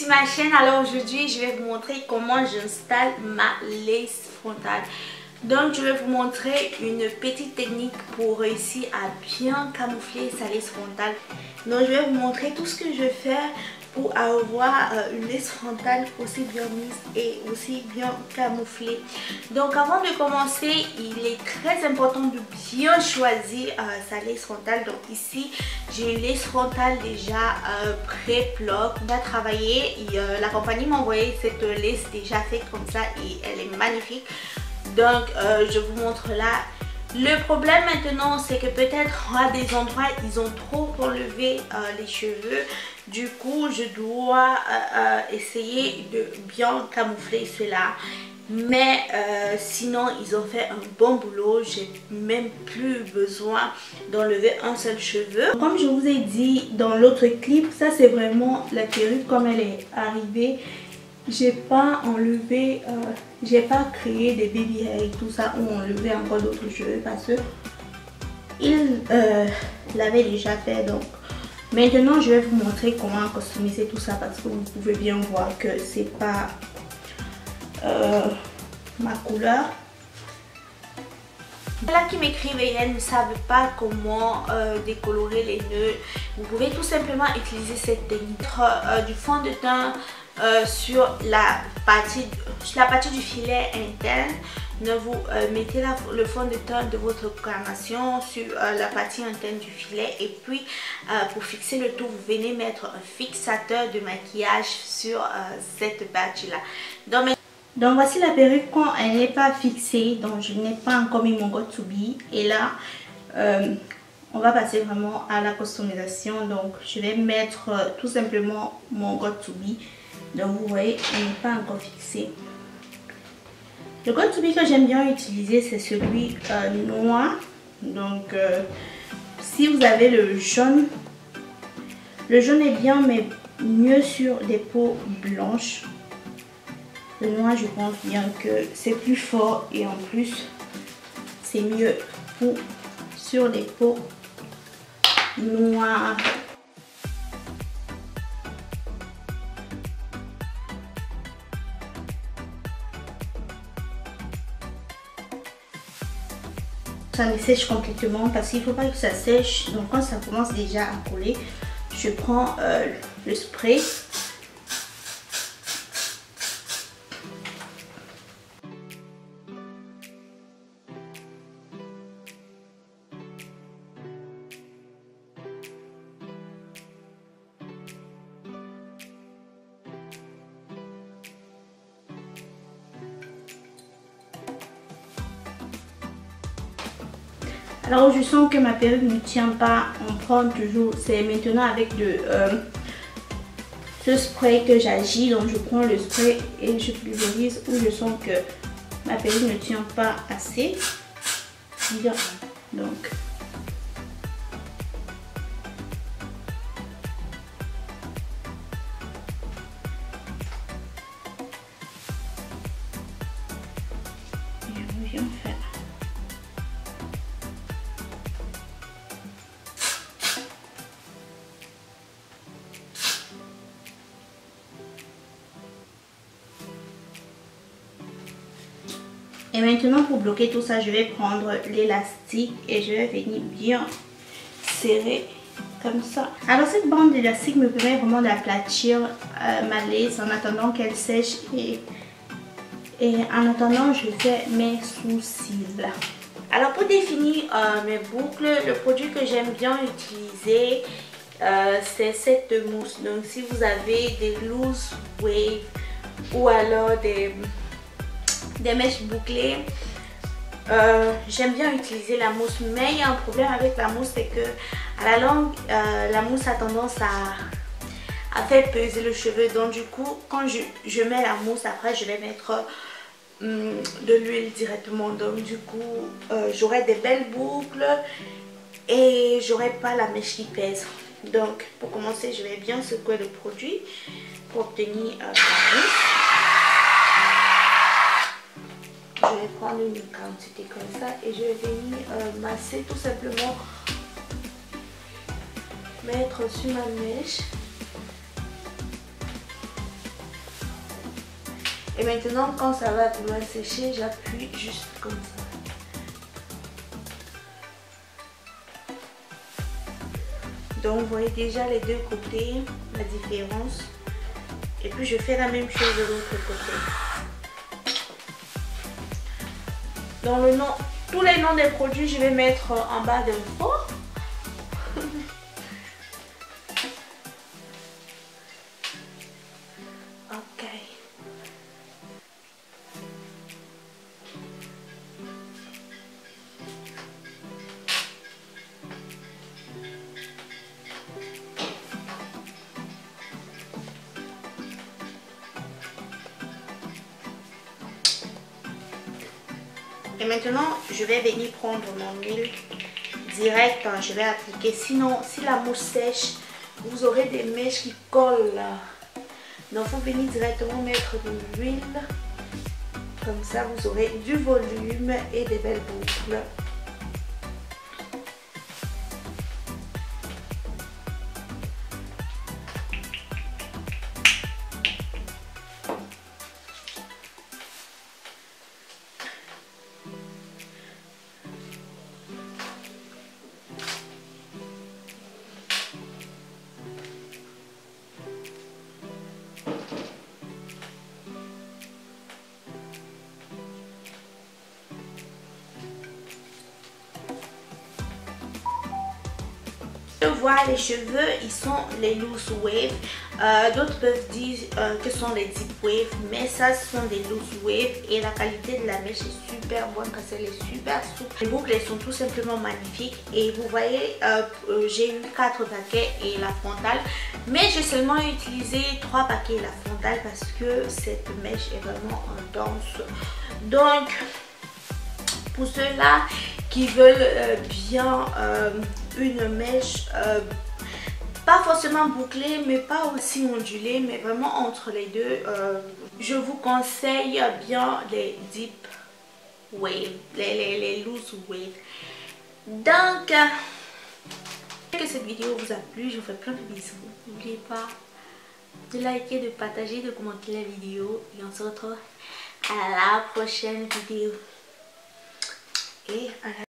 sur ma chaîne. Alors aujourd'hui je vais vous montrer comment j'installe ma lace frontale. Donc je vais vous montrer une petite technique pour réussir à bien camoufler sa lace frontale. Donc je vais vous montrer tout ce que je fais pour avoir une lace frontale aussi bien mise et aussi bien camouflée. Donc avant de commencer, il est très important de bien choisir sa lace frontale. Donc ici j'ai une lace frontale déjà pré-bloc, bien travaillée. La compagnie m'a envoyé cette lace déjà faite comme ça et elle est magnifique. Donc je vous montre là. Le problème maintenant c'est que peut-être à des endroits ils ont trop enlevé les cheveux. Du coup je dois essayer de bien camoufler cela. Mais sinon ils ont fait un bon boulot. J'ai même plus besoin d'enlever un seul cheveu. Comme je vous ai dit dans l'autre clip, ça c'est vraiment la perruque comme elle est arrivée. J'ai pas enlevé, j'ai pas créé des baby hair et tout ça ou enlevé encore d'autres cheveux parce que il l'avait déjà fait. Donc maintenant je vais vous montrer comment customiser tout ça parce que vous pouvez bien voir que c'est pas ma couleur. Là qui m'écrivent et elles ne savent pas comment décolorer les nœuds, vous pouvez tout simplement utiliser cette technique du fond de teint sur la partie du filet interne. Vous mettez le fond de teint de votre carnation sur la partie interne du filet et puis pour fixer le tout vous venez mettre un fixateur de maquillage sur cette partie là. Donc voici la perruque quand elle n'est pas fixée, donc je n'ai pas encore mis mon got to be. Et là on va passer vraiment à la customisation. Donc je vais mettre tout simplement mon got to be. Donc vous voyez elle n'est pas encore fixée. Le got to be que j'aime bien utiliser c'est celui noir. Donc si vous avez le jaune est bien mais mieux sur des peaux blanches. Le noir je pense bien que c'est plus fort et en plus c'est mieux pour sur les peaux noires. Ça me sèche complètement parce qu'il ne faut pas que ça sèche. Donc quand ça commence déjà à coller, je prends le spray. Alors je sens que ma perruque ne tient pas, on prend toujours, c'est maintenant avec ce spray que j'agis. Donc je prends le spray et je pulvérise où je sens que ma perruque ne tient pas assez bien. Donc je viens faire. Et maintenant pour bloquer tout ça, je vais prendre l'élastique et je vais venir bien serrer comme ça. Alors cette bande d'élastique me permet vraiment d'aplatir ma lace en attendant qu'elle sèche et en attendant je fais mes sourcils. Alors pour définir mes boucles, le produit que j'aime bien utiliser c'est cette mousse. Donc si vous avez des loose waves ou alors des mèches bouclées, j'aime bien utiliser la mousse. Mais il y a un problème avec la mousse, c'est que à la longue la mousse a tendance à faire peser le cheveu. Donc du coup quand je mets la mousse, après je vais mettre de l'huile directement. Donc du coup j'aurai des belles boucles et j'aurai pas la mèche qui pèse. Donc pour commencer je vais bien secouer le produit pour obtenir la mousse. Je vais prendre une quantité comme ça et je vais venir masser tout simplement, mettre sur ma mèche Et maintenant quand ça va vouloir sécher, j'appuie juste comme ça. Donc vous voyez déjà les deux côtés, la différence. Et puis je fais la même chose de l'autre côté. Dans le nom, tous les noms des produits, je vais mettre en bas de l'info. Ok. Et maintenant, je vais venir prendre mon huile direct. Je vais appliquer. Sinon, si la mousse sèche, vous aurez des mèches qui collent. Donc, il faut venir directement mettre de l'huile. Comme ça, vous aurez du volume et des belles boucles. Je vois les cheveux, ils sont les loose wave. D'autres peuvent dire que ce sont les deep wave, mais ça ce sont des loose wave et la qualité de la mèche est super bonne parce qu'elle est super souple. Les boucles elles sont tout simplement magnifiques et vous voyez j'ai eu 4 paquets et la frontale, mais j'ai seulement utilisé 3 paquets et la frontale parce que cette mèche est vraiment dense. Donc pour ceux-là qui veulent bien une mèche pas forcément bouclée mais pas aussi ondulée mais vraiment entre les deux, je vous conseille bien les deep wave, les loose wave. Donc que cette vidéo vous a plu, je vous fais plein de bisous. N'oubliez pas de liker, de partager, de commenter la vidéo et on se retrouve à la prochaine vidéo et à la